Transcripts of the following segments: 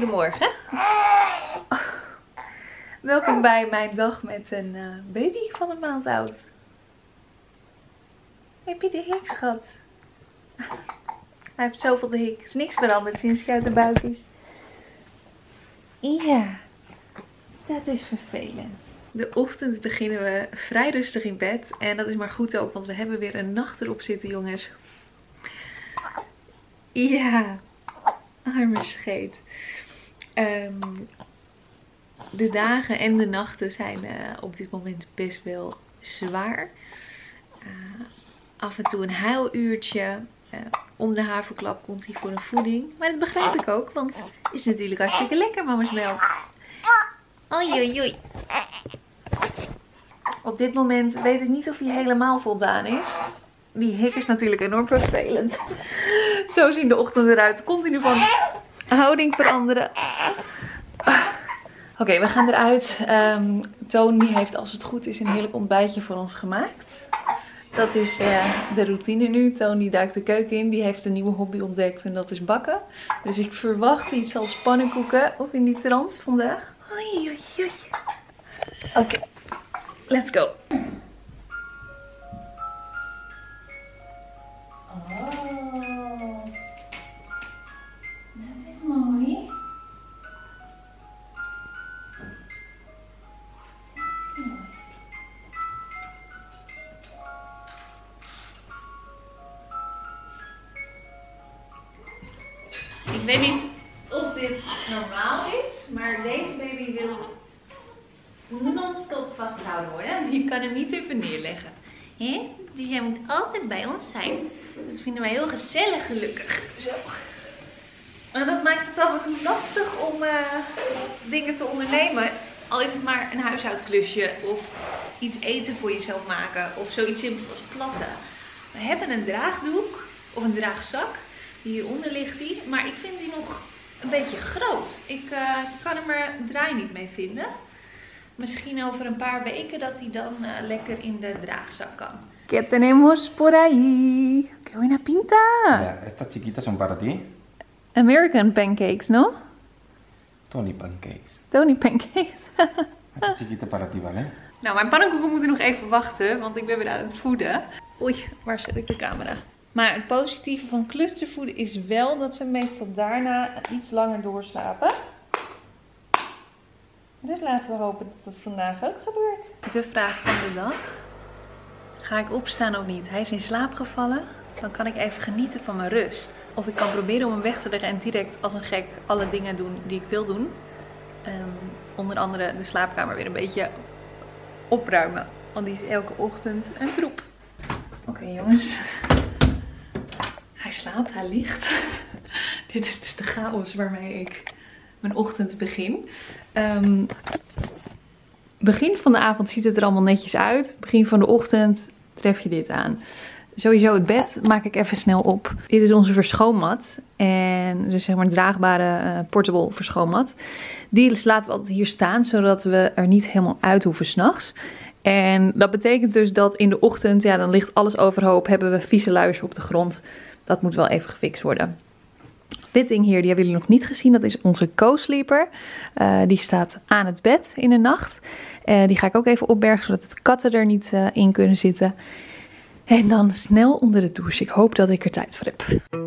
Goedemorgen. Oh. Welkom bij mijn dag met een baby van een maand oud. Heb je de hik, schat? Hij heeft zoveel de hik. Er is niks veranderd sinds hij uit de buik is. Ja, dat is vervelend. De ochtend beginnen we vrij rustig in bed. En dat is maar goed ook, want we hebben weer een nacht erop zitten, jongens. Ja, arme scheet. De dagen en de nachten zijn op dit moment best wel zwaar. Af en toe een huiluurtje. Om de haverklap komt hij voor een voeding. Maar dat begrijp ik ook, want het is natuurlijk hartstikke lekker, mama's melk. Oei, oei, oei. Op dit moment weet ik niet of hij helemaal voldaan is. Die hik is natuurlijk enorm vervelend. Zo zien de ochtenden eruit. Continu van houding veranderen. Oké, we gaan eruit. Toon die heeft, als het goed is, een heerlijk ontbijtje voor ons gemaakt. Dat is de routine nu. Toon die duikt de keuken in. Die heeft een nieuwe hobby ontdekt en dat is bakken. Dus ik verwacht iets als pannenkoeken of in die trant vandaag. Oei, oei, oei. Oké, let's go. Oh, dat is mooi. Ik weet niet of dit normaal is, maar deze baby wil non-stop vastgehouden worden. Je kan hem niet even neerleggen. He? Dus jij moet altijd bij ons zijn. Dat vinden wij heel gezellig, gelukkig. Zo. En dat maakt het af en toe lastig om dingen te ondernemen. Al is het maar een huishoudklusje of iets eten voor jezelf maken of zoiets simpels als plassen. We hebben een draagdoek of een draagzak. Hieronder ligt hij, maar ik vind die nog een beetje groot. Ik kan er mijn draai niet mee vinden. Misschien over een paar weken dat hij dan lekker in de draagzak kan. ¿Qué tenemos por ahí? ¡Qué buena pinta! Mira, estas chiquitas son para ti. American pancakes, ¿no? Tony pancakes. Tony pancakes. Esta chiquita para ti, ¿vale? Nou, mijn pannenkoeken moeten nog even wachten, want ik ben weer aan het voeden. Oei, waar zet ik de camera? Maar het positieve van clustervoeden is wel dat ze meestal daarna iets langer doorslapen. Dus laten we hopen dat dat vandaag ook gebeurt. De vraag van de dag. Ga ik opstaan of niet? Hij is in slaap gevallen. Dan kan ik even genieten van mijn rust. Of ik kan proberen om hem weg te leggen en direct als een gek alle dingen doen die ik wil doen. Onder andere de slaapkamer weer een beetje opruimen. Want die is elke ochtend een troep. Oké, jongens. Hij slaapt, hij ligt. Dit is dus de chaos waarmee ik mijn ochtend begin. Begin van de avond ziet het er allemaal netjes uit. Begin van de ochtend tref je dit aan. Sowieso het bed maak ik even snel op. Dit is onze verschoonmat. En dus zeg maar een draagbare portable verschoonmat. Die laten we altijd hier staan, zodat we er niet helemaal uit hoeven 's nachts. En dat betekent dus dat in de ochtend, ja, dan ligt alles overhoop. Hebben we vieze luiers op de grond. Dat moet wel even gefixt worden. Dit ding hier, die hebben jullie nog niet gezien. Dat is onze co-sleeper. Die staat aan het bed in de nacht. Die ga ik ook even opbergen, zodat de katten er niet in kunnen zitten. En dan snel onder de douche. Ik hoop dat ik er tijd voor heb.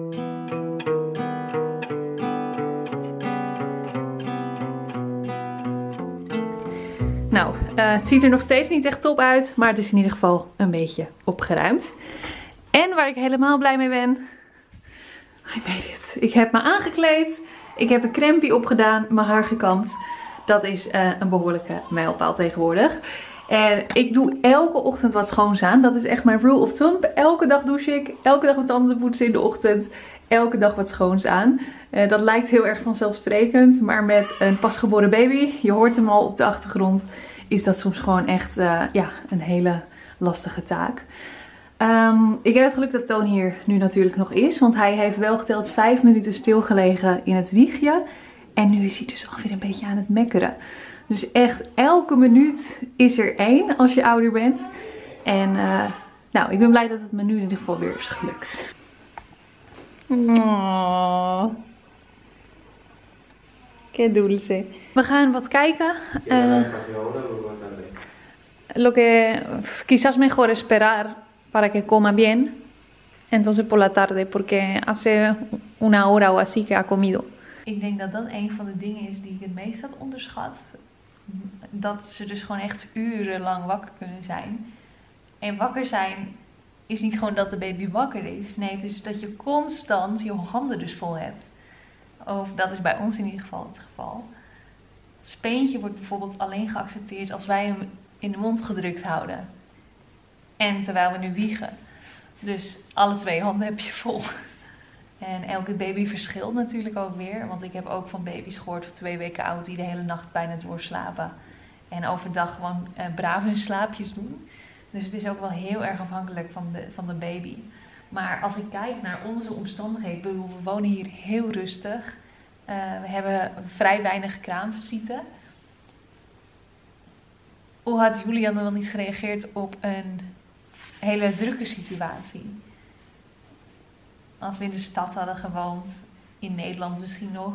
Nou, het ziet er nog steeds niet echt top uit. Maar het is in ieder geval een beetje opgeruimd. En waar ik helemaal blij mee ben. I made it. Ik heb me aangekleed. Ik heb een crempie opgedaan. Mijn haar gekamd. Dat is een behoorlijke mijlpaal tegenwoordig. En ik doe elke ochtend wat schoons aan. Dat is echt mijn rule of thumb. Elke dag douche ik. Elke dag mijn tanden poetsen in de ochtend. Elke dag wat schoons aan. Dat lijkt heel erg vanzelfsprekend. Maar met een pasgeboren baby. Je hoort hem al op de achtergrond. Is dat soms gewoon echt ja, een hele lastige taak. Ik heb het geluk dat Toon hier nu natuurlijk nog is. Want hij heeft wel geteld 5 minuten stilgelegen in het wiegje. En nu is hij dus alweer een beetje aan het mekkeren. Dus echt elke minuut is er 1 als je ouder bent. En nou, ik ben blij dat het me nu in ieder geval weer is gelukt. Que dulce. We gaan wat kijken. Lo que quizás mejor esperar para que coma bien. Entonces por la tarde, porque hace una hora o así que ha comido. Ik denk dat dat een van de dingen is die ik het meest had onderschat. Dat ze dus gewoon echt urenlang wakker kunnen zijn. En wakker zijn is niet gewoon dat de baby wakker is. Nee, het is dat je constant je handen dus vol hebt. Of dat is bij ons in ieder geval het geval. Het speentje wordt bijvoorbeeld alleen geaccepteerd als wij hem in de mond gedrukt houden. En terwijl we nu wiegen. Dus alle 2 handen heb je vol. En elke baby verschilt natuurlijk ook weer. Want ik heb ook van baby's gehoord van 2 weken oud die de hele nacht bijna doorslapen. En overdag gewoon braaf hun slaapjes doen. Dus het is ook wel heel erg afhankelijk van de baby. Maar als ik kijk naar onze omstandigheden, ik bedoel, we wonen hier heel rustig. We hebben vrij weinig kraamvisite. Hoe had Julian dan wel niet gereageerd op een hele drukke situatie? Als we in de stad hadden gewoond, in Nederland misschien nog.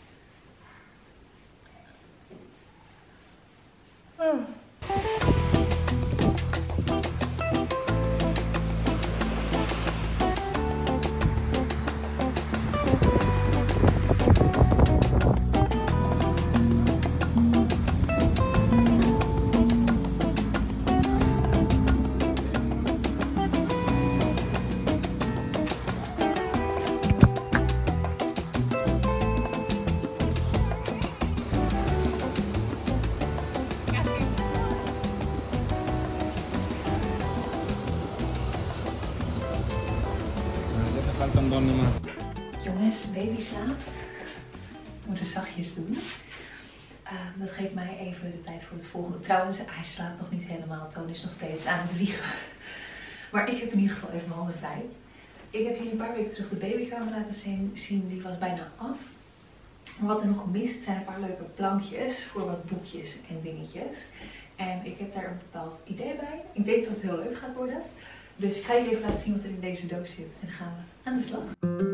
Jongens, baby slaapt. We moeten zachtjes doen. Dat geeft mij even de tijd voor het volgende. Trouwens, hij slaapt nog niet helemaal. Toon is nog steeds aan het wiegen. Maar ik heb in ieder geval even mijn handen vrij. Ik heb jullie een paar weken terug de babykamer laten zien. Die was bijna af. Wat er nog mist zijn een paar leuke plankjes voor wat boekjes en dingetjes. En ik heb daar een bepaald idee bij. Ik denk dat het heel leuk gaat worden. Dus ik ga jullie even laten zien wat er in deze doos zit. En dan gaan we aan de slag.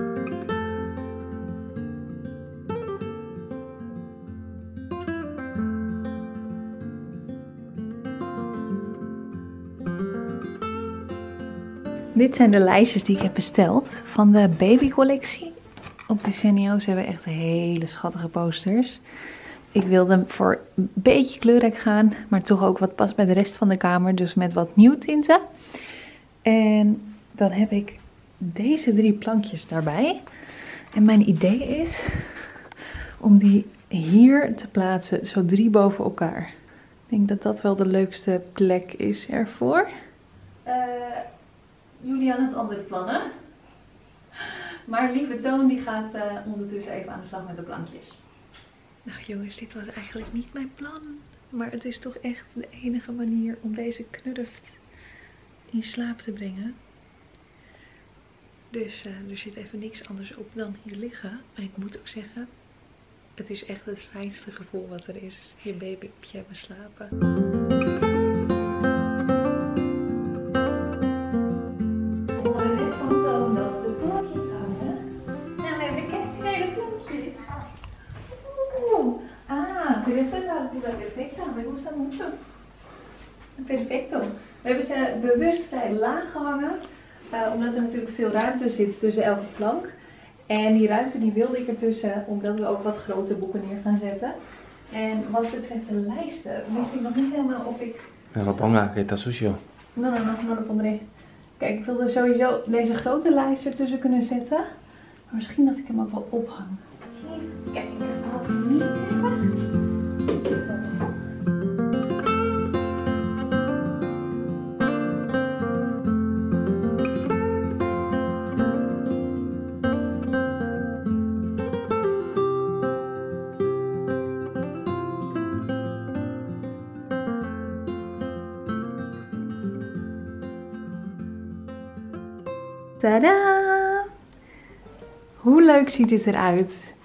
Dit zijn de lijstjes die ik heb besteld van de babycollectie. Op Desenio's hebben we echt hele schattige posters. Ik wilde voor een beetje kleurrijk gaan, maar toch ook wat past bij de rest van de kamer. Dus met wat nieuw tinten. En dan heb ik deze 3 plankjes daarbij. En mijn idee is om die hier te plaatsen, zo 3 boven elkaar. Ik denk dat dat wel de leukste plek is ervoor. Julian had andere plannen. Maar lieve Toon die gaat ondertussen even aan de slag met de plankjes. Nou jongens, dit was eigenlijk niet mijn plan. Maar het is toch echt de enige manier om deze knurft in slaap te brengen. Dus er zit even niks anders op dan hier liggen. Maar ik moet ook zeggen, het is echt het fijnste gevoel wat er is. Je baby op je hebben slapen. Pero esta es la altura perfecta, me gusta mucho. Perfecto. We hebben ze bewust vrij laag gehangen, omdat er natuurlijk veel ruimte zit tussen elke plank. En die ruimte die wilde ik ertussen, omdat we ook wat grote boeken neer gaan zetten. En wat betreft de lijsten, wist ik nog niet helemaal of ik... No lo ponga, que está sucio. No lo pondré. Kijk, ik wilde sowieso deze grote lijst ertussen kunnen zetten. Maar misschien dat ik hem ook wel ophang. Kijk, ik haal hem niet even. Tadaa! Hoe leuk ziet dit eruit?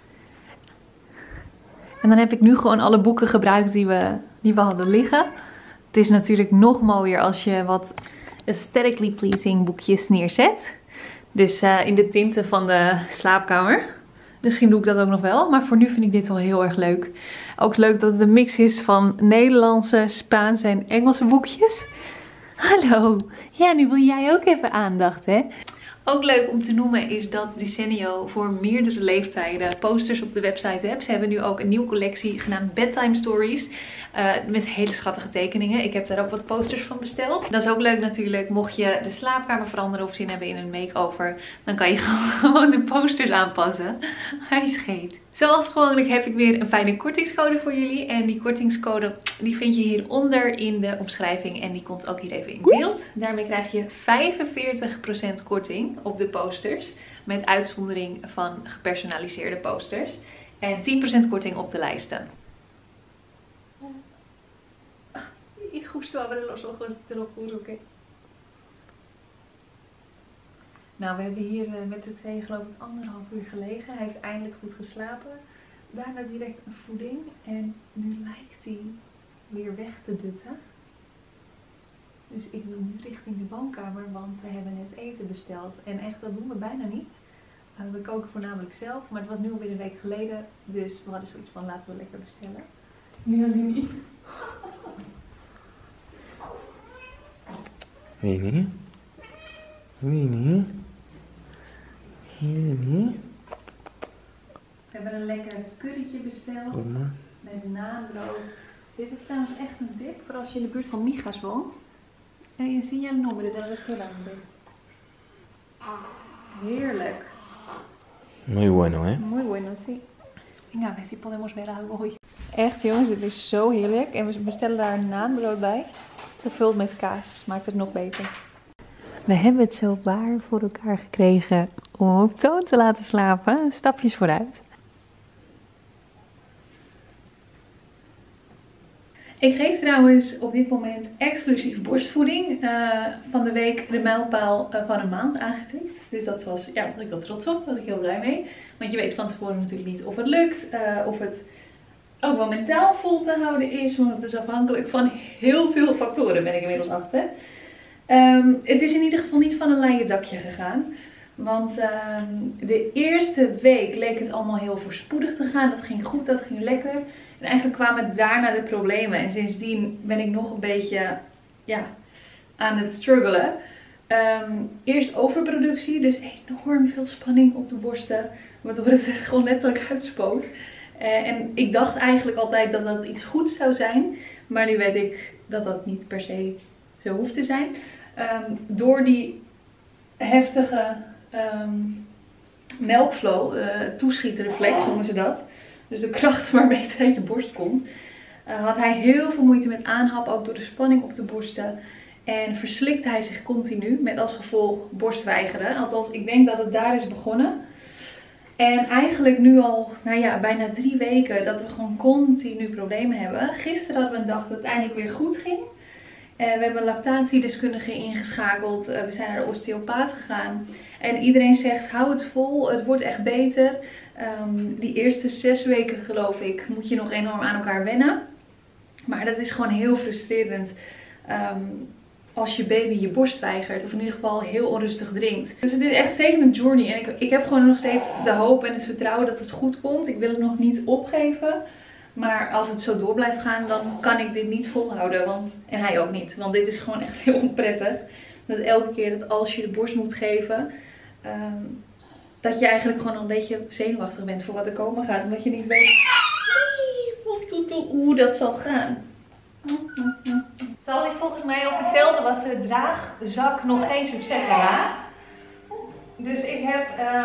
En dan heb ik nu gewoon alle boeken gebruikt die we hadden liggen. Het is natuurlijk nog mooier als je wat aesthetically pleasing boekjes neerzet. Dus in de tinten van de slaapkamer. Misschien doe ik dat ook nog wel. Maar voor nu vind ik dit wel heel erg leuk. Ook leuk dat het een mix is van Nederlandse, Spaanse en Engelse boekjes. Hallo. Ja, nu wil jij ook even aandacht, hè? Ook leuk om te noemen is dat Desenio voor meerdere leeftijden posters op de website heeft. Ze hebben nu ook een nieuwe collectie genaamd Bedtime Stories. Met hele schattige tekeningen. Ik heb daar ook wat posters van besteld. Dat is ook leuk natuurlijk. Mocht je de slaapkamer veranderen of zin hebben in een makeover. Dan kan je gewoon de posters aanpassen. Hij scheet. Zoals gewoonlijk heb ik weer een fijne kortingscode voor jullie. En die kortingscode die vind je hieronder in de omschrijving. En die komt ook hier even in beeld. Daarmee krijg je 45% korting op de posters. Met uitzondering van gepersonaliseerde posters. En 10% korting op de lijsten. Justo abre los ojos, te lo juro que. Nou, we hebben hier met de twee geloof ik 1,5 uur gelegen. Hij heeft eindelijk goed geslapen. Daarna direct een voeding. En nu lijkt hij weer weg te dutten. Dus ik wil nu richting de woonkamer, want we hebben net eten besteld. En echt, dat doen we bijna niet. We koken voornamelijk zelf, maar het was nu alweer een week geleden. Dus we hadden zoiets van, laten we lekker bestellen. Nu alleen niet. Winnie? Winnie? Winnie? We hebben een lekker currytje besteld. Kom maar. Met naanbrood. Dit is trouwens echt een tip voor als je in de buurt van Migas woont. Enseña el nombre del restaurante. Heerlijk. Muy bueno, hè? Muy bueno, sí. Venga, a ver si podemos ver algo hoy. Echt jongens, dit is zo heerlijk. En we bestellen daar een naanbrood bij. Gevuld met kaas. Maakt het nog beter. We hebben het zo waar voor elkaar gekregen om op Toon te laten slapen. Stapjes vooruit. Ik geef trouwens op dit moment exclusief borstvoeding. Van de week de mijlpaal van een maand aangetikt. Dus dat was, ja, daar was ik wel trots op. Daar was ik heel blij mee. Want je weet van tevoren natuurlijk niet of het lukt. Of het ook wel mentaal vol te houden is. Want het is afhankelijk van heel veel factoren, ben ik inmiddels achter. Het is in ieder geval niet van een leien dakje gegaan. Want de eerste week leek het allemaal heel voorspoedig te gaan. Dat ging goed, dat ging lekker. En eigenlijk kwamen daarna de problemen. En sindsdien ben ik nog een beetje aan het struggelen. Eerst overproductie, dus enorm veel spanning op de borsten. Waardoor het er gewoon letterlijk uitspoot. En ik dacht eigenlijk altijd dat dat iets goeds zou zijn. Maar nu weet ik dat dat niet per se zo hoeft te zijn. Door die heftige melkflow, toeschietreflex noemen ze dat. Dus de kracht waarmee het uit je borst komt. Had hij heel veel moeite met aanhappen, ook door de spanning op de borsten. En verslikte hij zich continu met als gevolg borstweigeren. Althans, ik denk dat het daar is begonnen. En eigenlijk nu al, bijna 3 weken dat we gewoon continu problemen hebben. Gisteren hadden we een dag dat het eindelijk weer goed ging. We hebben een lactatiedeskundige ingeschakeld. We zijn naar de osteopaat gegaan. En iedereen zegt, hou het vol, het wordt echt beter. Die eerste 6 weken geloof ik moet je nog enorm aan elkaar wennen. Maar dat is gewoon heel frustrerend als je baby je borst weigert. Of in ieder geval heel onrustig drinkt. Dus het is echt zeker een journey. En ik heb gewoon nog steeds de hoop en het vertrouwen dat het goed komt. Ik wil het nog niet opgeven. Maar als het zo door blijft gaan, dan kan ik dit niet volhouden. En hij ook niet. Want dit is gewoon echt heel onprettig. Dat elke keer dat als je de borst moet geven, dat je eigenlijk gewoon een beetje zenuwachtig bent voor wat er komen gaat. Omdat je niet weet hoe dat zal gaan. Zoals ik volgens mij al vertelde, was de draagzak nog geen succes helaas. Dus ik heb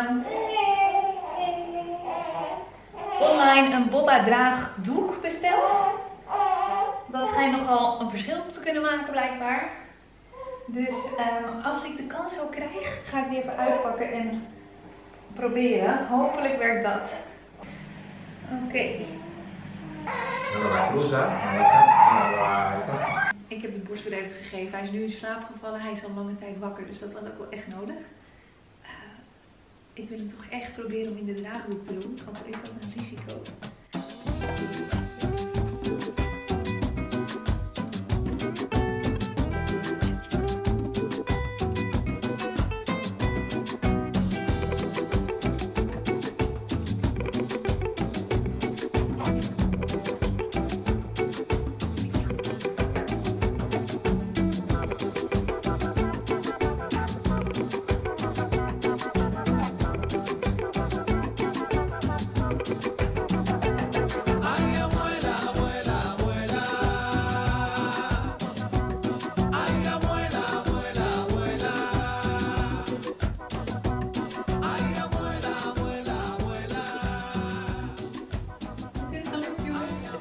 online een Boba draagdoek besteld. Dat schijnt nogal een verschil te kunnen maken blijkbaar. Dus als ik de kans zo krijg, ga ik die even uitpakken en proberen. Hopelijk werkt dat. Oké. Ik heb de borst weer even gegeven. Hij is nu in slaap gevallen. Hij is al lange tijd wakker, dus dat was ook wel echt nodig. Ik wil hem toch echt proberen om in de draagdoek te doen. Ook al is dat een risico.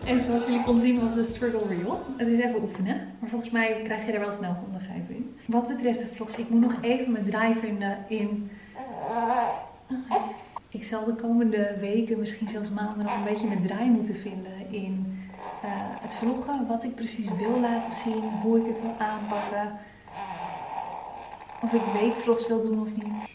En zoals jullie konden zien was de struggle real. Het is even oefenen, maar volgens mij krijg je er wel snel handigheid in. Wat betreft de vlogs, ik moet nog even mijn draai vinden in... Ik zal de komende weken, misschien zelfs maanden, nog een beetje mijn draai moeten vinden in het vloggen. Wat ik precies wil laten zien, hoe ik het wil aanpakken. Of ik weekvlogs wil doen of niet.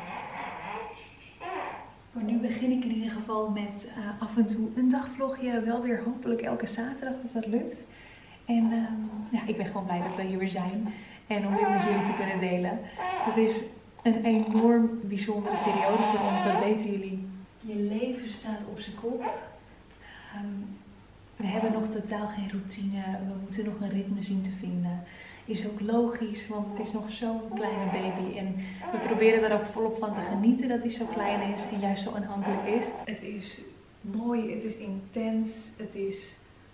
Maar nu begin ik in ieder geval met af en toe een dagvlogje. Wel weer hopelijk elke zaterdag als dat lukt. En ja, ik ben gewoon blij dat we hier weer zijn. En om dit met jullie te kunnen delen. Het is een enorm bijzondere periode voor ons, dat weten jullie. Je leven staat op zijn kop. We hebben nog totaal geen routine. We moeten nog een ritme zien te vinden. Is ook logisch, want het is nog zo'n kleine baby. En we proberen daar ook volop van te genieten dat hij zo klein is en juist zo aanhankelijk is. Het is mooi, het is intens, het is...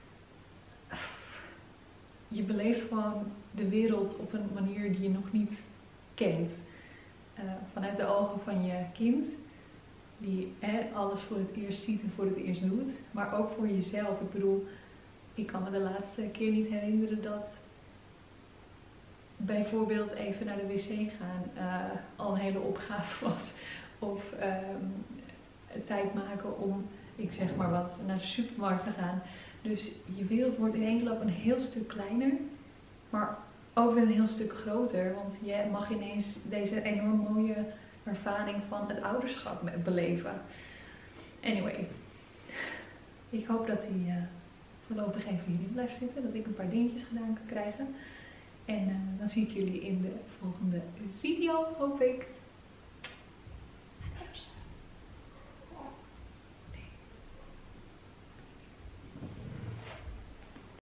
Je beleeft gewoon de wereld op een manier die je nog niet kent. Vanuit de ogen van je kind, die alles voor het eerst ziet en voor het eerst doet. Maar ook voor jezelf. Ik bedoel, ik kan me de laatste keer niet herinneren dat bijvoorbeeld even naar de wc gaan al een hele opgave was. Of tijd maken om, ik zeg maar wat, naar de supermarkt te gaan. Dus je wereld wordt in één klap een heel stuk kleiner, maar ook weer een heel stuk groter. Want je mag ineens deze enorm mooie ervaring van het ouderschap beleven. Anyway, ik hoop dat hij voorlopig even hierin blijft zitten. Dat ik een paar dingetjes gedaan kan krijgen. En dan zie ik jullie in de volgende video, hoop ik.